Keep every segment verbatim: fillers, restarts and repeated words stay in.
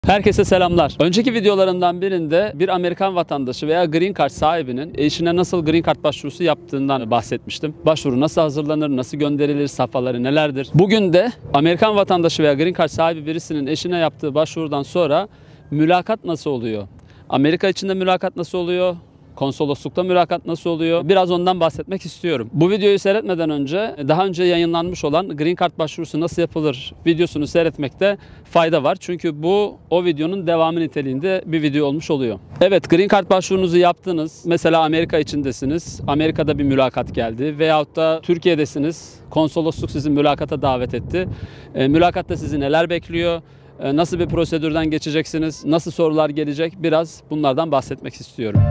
Herkese selamlar. Önceki videolarımdan birinde bir Amerikan vatandaşı veya Green Card sahibinin eşine nasıl Green Card başvurusu yaptığından bahsetmiştim. Başvuru nasıl hazırlanır, nasıl gönderilir, safhaları nelerdir? Bugün de Amerikan vatandaşı veya Green Card sahibi birisinin eşine yaptığı başvurudan sonra mülakat nasıl oluyor? Amerika içinde mülakat nasıl oluyor? Konsoloslukta mülakat nasıl oluyor? Biraz ondan bahsetmek istiyorum. Bu videoyu seyretmeden önce daha önce yayınlanmış olan Green Card başvurusu nasıl yapılır videosunu seyretmekte fayda var. Çünkü bu o videonun devamı niteliğinde bir video olmuş oluyor. Evet, Green Card başvurunuzu yaptınız. Mesela Amerika içindesiniz. Amerika'da bir mülakat geldi. Veyahut da Türkiye'desiniz. Konsolosluk sizi mülakata davet etti. E, mülakatta sizi neler bekliyor? E, nasıl bir prosedürden geçeceksiniz? Nasıl sorular gelecek? Biraz bunlardan bahsetmek istiyorum.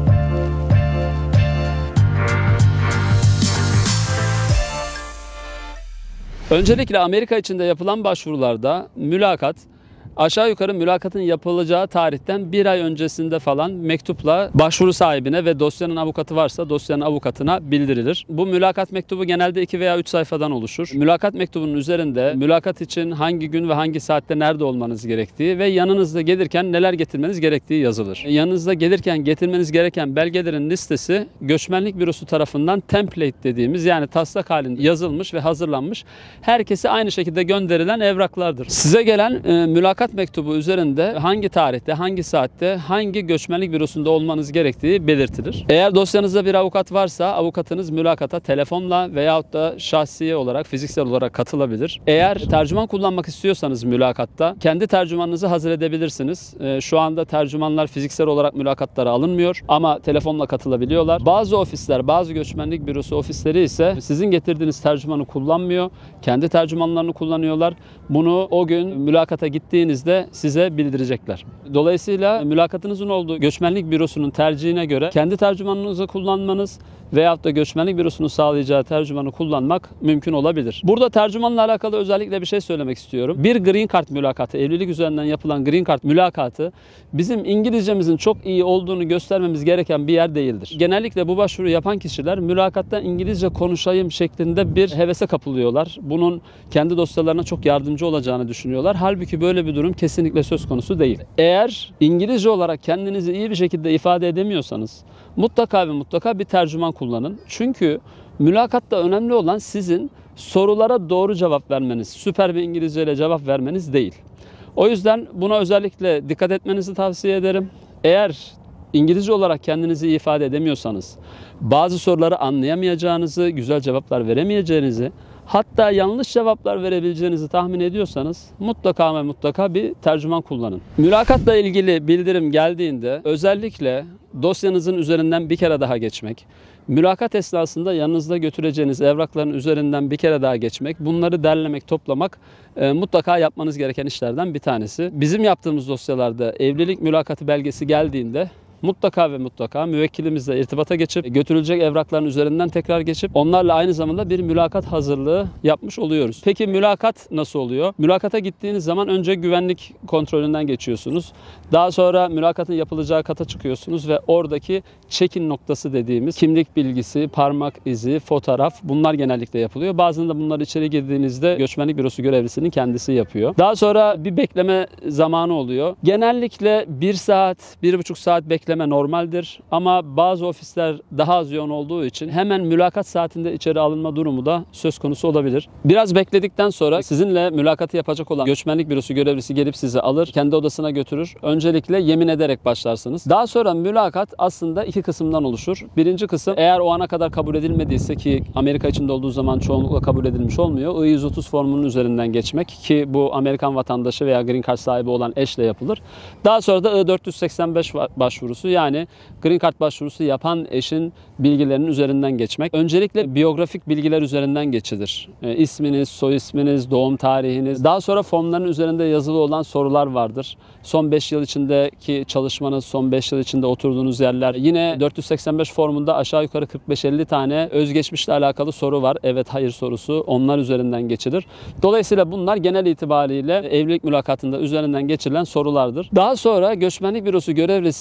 Öncelikle Amerika içinde yapılan başvurularda mülakat aşağı yukarı mülakatın yapılacağı tarihten bir ay öncesinde falan mektupla başvuru sahibine ve dosyanın avukatı varsa dosyanın avukatına bildirilir. Bu mülakat mektubu genelde iki veya üç sayfadan oluşur. Mülakat mektubunun üzerinde mülakat için hangi gün ve hangi saatte nerede olmanız gerektiği ve yanınızda gelirken neler getirmeniz gerektiği yazılır. Yanınızda gelirken getirmeniz gereken belgelerin listesi göçmenlik bürosu tarafından template dediğimiz, yani taslak halinde yazılmış ve hazırlanmış, herkese aynı şekilde gönderilen evraklardır. Size gelen e, mülakat mektubu üzerinde hangi tarihte, hangi saatte, hangi göçmenlik bürosunda olmanız gerektiği belirtilir. Eğer dosyanızda bir avukat varsa avukatınız mülakata telefonla veyahut da şahsi olarak, fiziksel olarak katılabilir. Eğer tercüman kullanmak istiyorsanız mülakatta kendi tercümanınızı hazır edebilirsiniz. Şu anda tercümanlar fiziksel olarak mülakatlara alınmıyor ama telefonla katılabiliyorlar. Bazı ofisler, bazı göçmenlik bürosu ofisleri ise sizin getirdiğiniz tercümanı kullanmıyor. Kendi tercümanlarını kullanıyorlar. Bunu o gün mülakata gittiğinizde size bildirecekler. Dolayısıyla mülakatınızın olduğu göçmenlik bürosunun tercihine göre kendi tercümanınızı kullanmanız veyahut da göçmenlik bürosunun sağlayacağı tercümanı kullanmak mümkün olabilir. Burada tercümanla alakalı özellikle bir şey söylemek istiyorum. Bir Green Card mülakatı, evlilik üzerinden yapılan Green Card mülakatı bizim İngilizcemizin çok iyi olduğunu göstermemiz gereken bir yer değildir. Genellikle bu başvuru yapan kişiler mülakatta İngilizce konuşayım şeklinde bir hevese kapılıyorlar. Bunun kendi dosyalarına çok yardımcı olacağını düşünüyorlar. Halbuki böyle bir durum kesinlikle söz konusu değil. Eğer İngilizce olarak kendinizi iyi bir şekilde ifade edemiyorsanız mutlaka ve mutlaka bir tercüman kullanın. Çünkü mülakatta önemli olan sizin sorulara doğru cevap vermeniz, süper bir İngilizce ile cevap vermeniz değil. O yüzden buna özellikle dikkat etmenizi tavsiye ederim. Eğer İngilizce olarak kendinizi ifade edemiyorsanız, bazı soruları anlayamayacağınızı, güzel cevaplar veremeyeceğinizi, hatta yanlış cevaplar verebileceğinizi tahmin ediyorsanız mutlaka ve mutlaka bir tercüman kullanın. Mülakatla ilgili bildirim geldiğinde özellikle dosyanızın üzerinden bir kere daha geçmek, mülakat esnasında yanınızda götüreceğiniz evrakların üzerinden bir kere daha geçmek, bunları derlemek, toplamak e, mutlaka yapmanız gereken işlerden bir tanesi. Bizim yaptığımız dosyalarda evlilik mülakatı belgesi geldiğinde mutlaka ve mutlaka müvekkilimizle irtibata geçip götürülecek evrakların üzerinden tekrar geçip onlarla aynı zamanda bir mülakat hazırlığı yapmış oluyoruz. Peki mülakat nasıl oluyor? Mülakata gittiğiniz zaman önce güvenlik kontrolünden geçiyorsunuz. Daha sonra mülakatın yapılacağı kata çıkıyorsunuz ve oradaki check-in noktası dediğimiz kimlik bilgisi, parmak izi, fotoğraf, bunlar genellikle yapılıyor. Bazında bunlar içeri girdiğinizde göçmenlik bürosu görevlisinin kendisi yapıyor. Daha sonra bir bekleme zamanı oluyor. Genellikle bir saat, bir buçuk saat bekleme normaldir ama bazı ofisler daha az yoğun olduğu için hemen mülakat saatinde içeri alınma durumu da söz konusu olabilir. Biraz bekledikten sonra sizinle mülakatı yapacak olan göçmenlik bürosu görevlisi gelip sizi alır, kendi odasına götürür. Öncelikle yemin ederek başlarsınız. Daha sonra mülakat aslında iki kısımdan oluşur. Birinci kısım, eğer o ana kadar kabul edilmediyse, ki Amerika içinde olduğu zaman çoğunlukla kabul edilmiş olmuyor, I yüz otuz formunun üzerinden geçmek, ki bu Amerikan vatandaşı veya Green Card sahibi olan eşle yapılır. Daha sonra da I dört yüz seksen beş başvurusu, yani Green Card başvurusu yapan eşin bilgilerinin üzerinden geçmek. Öncelikle biyografik bilgiler üzerinden geçilir. E, isminiz, soy isminiz, doğum tarihiniz. Daha sonra formların üzerinde yazılı olan sorular vardır. Son beş yıl içindeki çalışmanız, son beş yıl içinde oturduğunuz yerler. Yine dört yüz seksen beş formunda aşağı yukarı kırk beş elli tane özgeçmişle alakalı soru var. Evet, hayır sorusu. Onlar üzerinden geçilir. Dolayısıyla bunlar genel itibariyle evlilik mülakatında üzerinden geçirilen sorulardır. Daha sonra göçmenlik bürosu görevlisi evlilik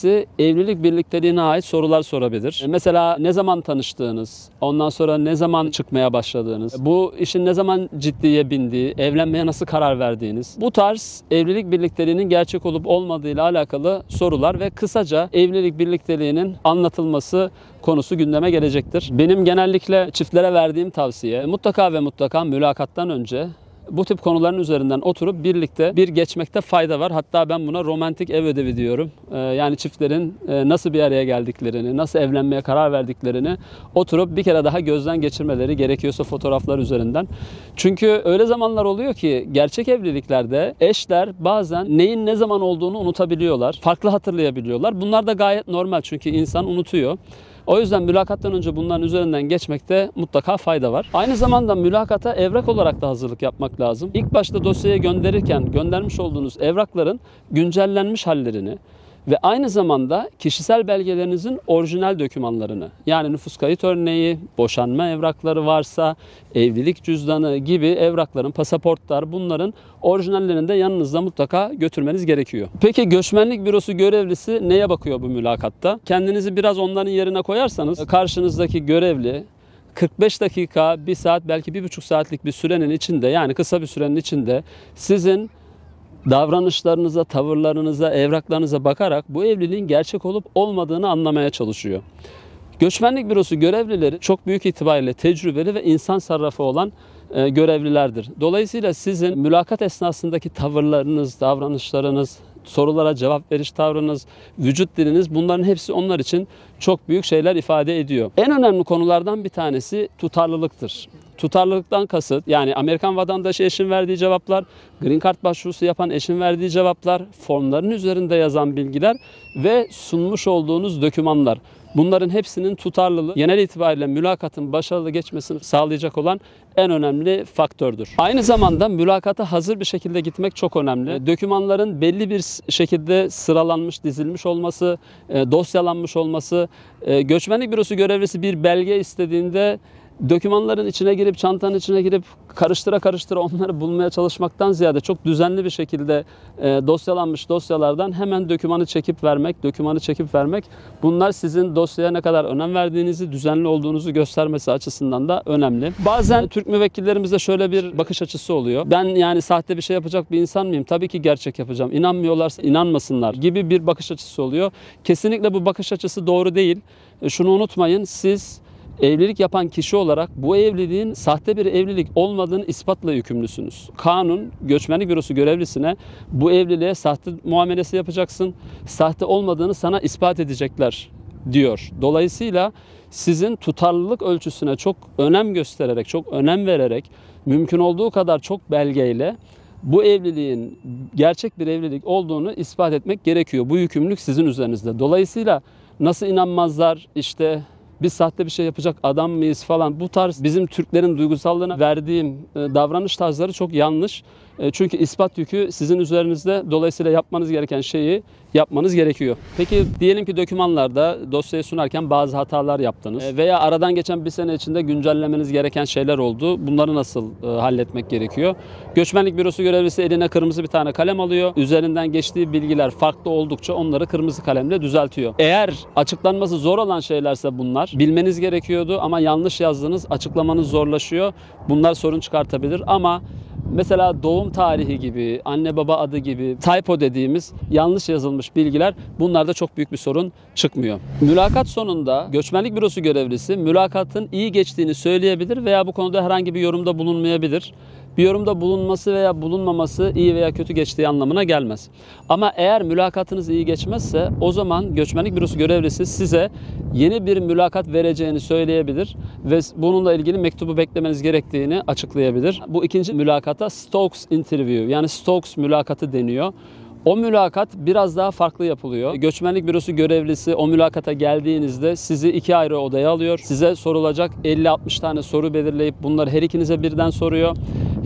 evlilik birlikteliğine ait sorular sorabilir. Mesela ne zaman tanıştığınız, ondan sonra ne zaman çıkmaya başladığınız, bu işin ne zaman ciddiye bindiği, evlenmeye nasıl karar verdiğiniz, bu tarz evlilik birlikteliğinin gerçek olup olmadığıyla alakalı sorular ve kısaca evlilik birlikteliğinin anlatılması konusu gündeme gelecektir. Benim genellikle çiftlere verdiğim tavsiye mutlaka ve mutlaka mülakattan önce bu tip konuların üzerinden oturup birlikte bir geçmekte fayda var. Hatta ben buna romantik ev ödevi diyorum. Ee, yani çiftlerin e, nasıl bir araya geldiklerini, nasıl evlenmeye karar verdiklerini oturup bir kere daha gözden geçirmeleri gerekiyorsa fotoğraflar üzerinden. Çünkü öyle zamanlar oluyor ki gerçek evliliklerde eşler bazen neyin ne zaman olduğunu unutabiliyorlar. Farklı hatırlayabiliyorlar. Bunlar da gayet normal çünkü insan unutuyor. O yüzden mülakattan önce bunların üzerinden geçmekte mutlaka fayda var. Aynı zamanda mülakata evrak olarak da hazırlık yapmak lazım. İlk başta dosyaya gönderirken göndermiş olduğunuz evrakların güncellenmiş hallerini ve aynı zamanda kişisel belgelerinizin orijinal dokümanlarını, yani nüfus kayıt örneği, boşanma evrakları varsa, evlilik cüzdanı gibi evrakların, pasaportlar, bunların orijinallerini de yanınızda mutlaka götürmeniz gerekiyor. Peki göçmenlik bürosu görevlisi neye bakıyor bu mülakatta? Kendinizi biraz onların yerine koyarsanız karşınızdaki görevli kırk beş dakika, bir saat, belki bir buçuk saatlik bir sürenin içinde, yani kısa bir sürenin içinde sizin davranışlarınıza, tavırlarınıza, evraklarınıza bakarak bu evliliğin gerçek olup olmadığını anlamaya çalışıyor. Göçmenlik bürosu görevlileri çok büyük itibariyle tecrübeli ve insan sarrafı olan e, görevlilerdir. Dolayısıyla sizin mülakat esnasındaki tavırlarınız, davranışlarınız, sorulara cevap veriş tavrınız, vücut diliniz, bunların hepsi onlar için çok büyük şeyler ifade ediyor. En önemli konulardan bir tanesi tutarlılıktır. Tutarlılıktan kasıt, yani Amerikan vatandaşı eşin verdiği cevaplar, Green Card başvurusu yapan eşin verdiği cevaplar, formların üzerinde yazan bilgiler ve sunmuş olduğunuz dokümanlar. Bunların hepsinin tutarlılığı genel itibariyle mülakatın başarılı geçmesini sağlayacak olan en önemli faktördür. Aynı zamanda mülakata hazır bir şekilde gitmek çok önemli. Dokümanların belli bir şekilde sıralanmış, dizilmiş olması, dosyalanmış olması, göçmenlik bürosu görevlisi bir belge istediğinde dokümanların içine girip, çantanın içine girip karıştıra karıştıra onları bulmaya çalışmaktan ziyade çok düzenli bir şekilde e, dosyalanmış dosyalardan hemen dokümanı çekip vermek, dokümanı çekip vermek, bunlar sizin dosyaya ne kadar önem verdiğinizi, düzenli olduğunuzu göstermesi açısından da önemli. Bazen Türk müvekkillerimizde şöyle bir bakış açısı oluyor. Ben yani sahte bir şey yapacak bir insan mıyım? Tabii ki gerçek yapacağım. İnanmıyorlarsa inanmasınlar gibi bir bakış açısı oluyor. Kesinlikle bu bakış açısı doğru değil. E, şunu unutmayın, siz evlilik yapan kişi olarak bu evliliğin sahte bir evlilik olmadığını ispatla yükümlüsünüz. Kanun, göçmenlik bürosu görevlisine bu evliliğe sahte muamelesi yapacaksın, sahte olmadığını sana ispat edecekler diyor. Dolayısıyla sizin tutarlılık ölçüsüne çok önem göstererek, çok önem vererek, mümkün olduğu kadar çok belgeyle bu evliliğin gerçek bir evlilik olduğunu ispat etmek gerekiyor. Bu yükümlülük sizin üzerinizde. Dolayısıyla nasıl inanmazlar, işte biz sahte bir şey yapacak adam mıyız falan, bu tarz bizim Türklerin duygusallığına verdiğim davranış tarzları çok yanlış. Çünkü ispat yükü sizin üzerinizde. Dolayısıyla yapmanız gereken şeyi yapmanız gerekiyor. Peki diyelim ki dokümanlarda dosyayı sunarken bazı hatalar yaptınız veya aradan geçen bir sene içinde güncellemeniz gereken şeyler oldu. Bunları nasıl halletmek gerekiyor? Göçmenlik bürosu görevlisi eline kırmızı bir tane kalem alıyor. Üzerinden geçtiği bilgiler farklı oldukça onları kırmızı kalemle düzeltiyor. Eğer açıklanması zor olan şeylerse bunlar, bilmeniz gerekiyordu ama yanlış yazdınız, açıklamanız zorlaşıyor. Bunlar sorun çıkartabilir ama mesela doğum tarihi gibi, anne baba adı gibi typo dediğimiz yanlış yazılmış bilgiler, bunlarda çok büyük bir sorun çıkmıyor. Mülakat sonunda göçmenlik bürosu görevlisi mülakatın iyi geçtiğini söyleyebilir veya bu konuda herhangi bir yorumda bulunmayabilir. Bir yorumda bulunması veya bulunmaması iyi veya kötü geçtiği anlamına gelmez. Ama eğer mülakatınız iyi geçmezse o zaman göçmenlik bürosu görevlisi size yeni bir mülakat vereceğini söyleyebilir ve bununla ilgili mektubu beklemeniz gerektiğini açıklayabilir. Bu ikinci mülakata Stokes Interview, yani Stokes mülakatı deniyor. O mülakat biraz daha farklı yapılıyor. Göçmenlik bürosu görevlisi o mülakata geldiğinizde sizi iki ayrı odaya alıyor. Size sorulacak elli altmış tane soru belirleyip bunları her ikinize birden soruyor.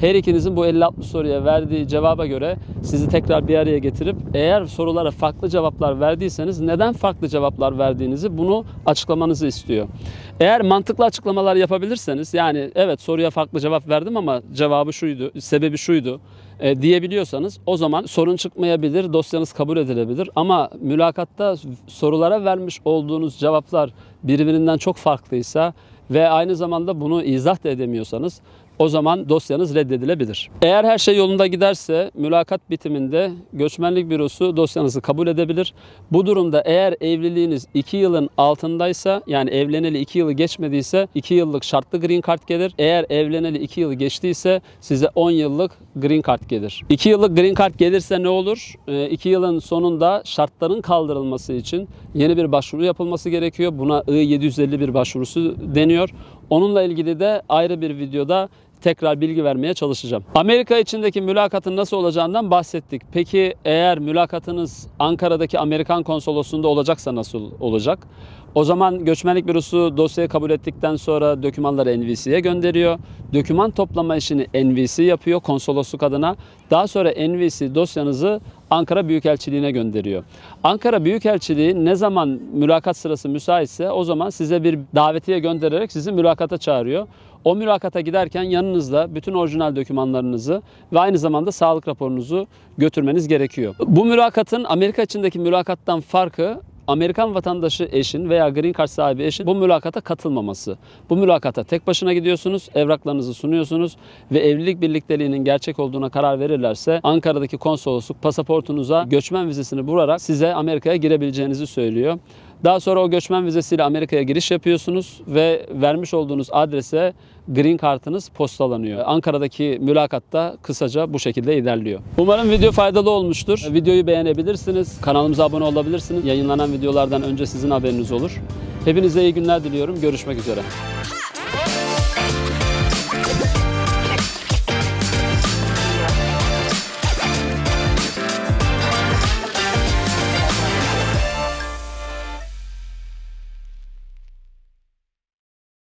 Her ikinizin bu elli altmış soruya verdiği cevaba göre sizi tekrar bir araya getirip eğer sorulara farklı cevaplar verdiyseniz neden farklı cevaplar verdiğinizi bunu açıklamanızı istiyor. Eğer mantıklı açıklamalar yapabilirseniz, yani evet soruya farklı cevap verdim ama cevabı şuydu, sebebi şuydu e, diyebiliyorsanız o zaman sorun çıkmayabilir, dosyanız kabul edilebilir. Ama mülakatta sorulara vermiş olduğunuz cevaplar birbirinden çok farklıysa ve aynı zamanda bunu izah da edemiyorsanız o zaman dosyanız reddedilebilir. Eğer her şey yolunda giderse mülakat bitiminde göçmenlik bürosu dosyanızı kabul edebilir. Bu durumda eğer evliliğiniz iki yılın altındaysa, yani evleneli iki yılı geçmediyse iki yıllık şartlı green card gelir. Eğer evleneli iki yılı geçtiyse size on yıllık green card gelir. iki yıllık green card gelirse ne olur? iki yılın sonunda şartların kaldırılması için yeni bir başvuru yapılması gerekiyor. Buna I yedi yüz elli bir başvurusu deniyor. Onunla ilgili de ayrı bir videoda tekrar bilgi vermeye çalışacağım. Amerika içindeki mülakatın nasıl olacağından bahsettik. Peki eğer mülakatınız Ankara'daki Amerikan konsolosluğunda olacaksa nasıl olacak? O zaman göçmenlik bürosu dosyayı kabul ettikten sonra dokümanları N V C'ye gönderiyor. Doküman toplama işini N V C yapıyor konsolosluk adına. Daha sonra N V C dosyanızı Ankara Büyükelçiliğine gönderiyor. Ankara Büyükelçiliği ne zaman mülakat sırası müsaitse o zaman size bir davetiye göndererek sizi mülakata çağırıyor. O mülakata giderken yanınızda bütün orijinal dokümanlarınızı ve aynı zamanda sağlık raporunuzu götürmeniz gerekiyor. Bu mülakatın Amerika içindeki mülakattan farkı, Amerikan vatandaşı eşin veya green card sahibi eşin bu mülakata katılmaması. Bu mülakata tek başına gidiyorsunuz, evraklarınızı sunuyorsunuz ve evlilik birlikteliğinin gerçek olduğuna karar verirlerse Ankara'daki konsolosluk pasaportunuza göçmen vizesini vurarak size Amerika'ya girebileceğinizi söylüyor. Daha sonra o göçmen vizesiyle Amerika'ya giriş yapıyorsunuz ve vermiş olduğunuz adrese green card'ınız postalanıyor. Ankara'daki mülakatta kısaca bu şekilde ilerliyor. Umarım video faydalı olmuştur. Videoyu beğenebilirsiniz. Kanalımıza abone olabilirsiniz. Yayınlanan videolardan önce sizin haberiniz olur. Hepinize iyi günler diliyorum. Görüşmek üzere.